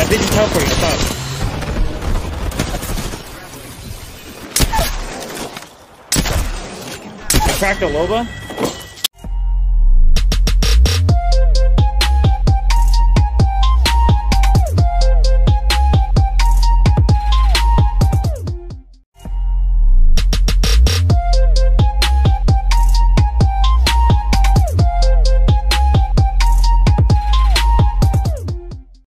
Vision teleporting up top. I cracked a Loba.